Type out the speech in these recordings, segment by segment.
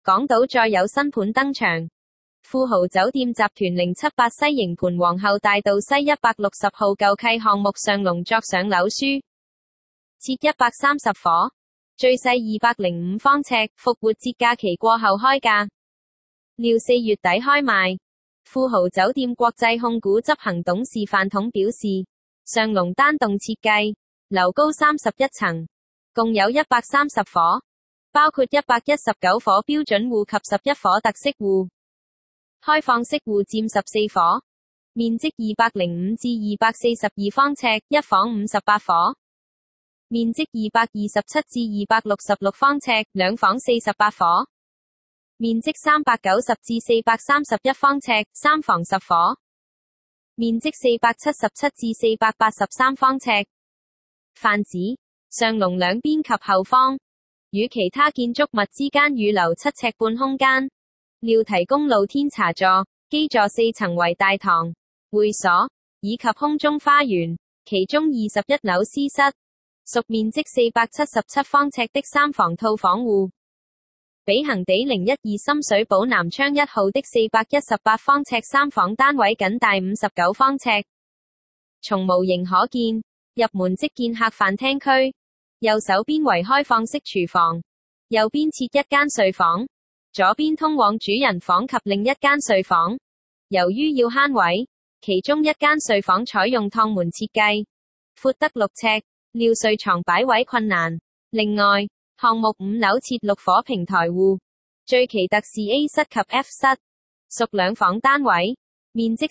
港島再有新盤登場，富豪酒店集團078西營盤皇后大道西160號舊契項目上龍作上樓書，設130伙，最細205方尺，復活節假期過後開價，料4月底開賣。富豪酒店國際控股執行董事范統表示，上龍單棟設計，樓高31層，共有130伙，包括119伙標準戶及11伙特色戶，開放式戶佔14伙，面積205至242方尺，一房58伙，面積227至266方尺，兩房48伙，面積390至431方尺，三房10伙，面積477至483方尺。泛指上龍兩邊及後方與其他建築物之間預留7尺半空間，料提供露天茶座、基座4層為大堂、會所以及空中花園，其中21樓私室屬面積477方尺的三房套房戶，比恆地012深水埗南昌1號的418方尺三房單位僅大59方尺。從模型可見，入門即見客飯廳區，右手邊為開放式廚房，右邊設一間睡房，左邊通往主人房及另一間睡房。由於要慳位，其中一間睡房採用趟門設計，闊得6尺，料睡床擺位困難。另外，項目5樓設6伙平台戶，最奇特是 A 室及 F 室，屬兩房單位，面積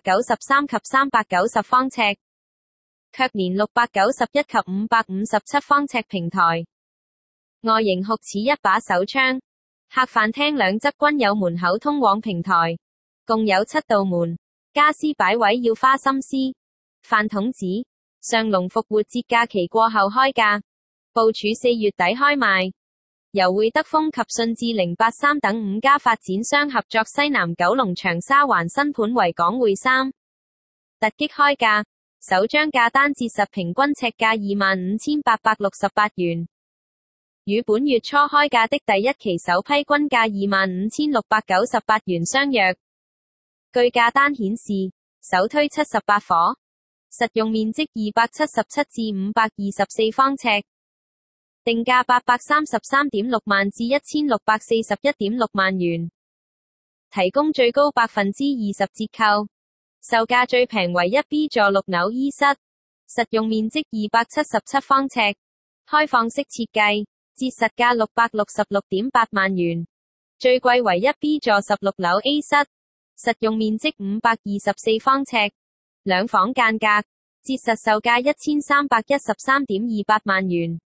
393及390方尺，卻連691及557方尺平台。外形酷似一把手槍，客飯廳兩側均有門口通往平台，共有7道門，家私擺位要花心思。范統指，上龍復活節假期過後開價，部署4月底開賣。由會德豐及信置083等5家發展商合作西南九龍長沙灣新盤維港匯3，突擊開價，首張價單折實平均尺價25,868元，與本月初開價的第一期首批均價25,698元相若。據價單顯示，首推78伙，實用面積277至524方尺，定價833.6萬至1,641.6萬元，提供最高20%折扣，售價最平為1B 座6樓 E 室，實用面積277方尺，開放式設計，折實價666.8萬元，最貴為1B 座16樓 A 室，實用面積524方尺，兩房間隔，折實售價1,313.28萬元。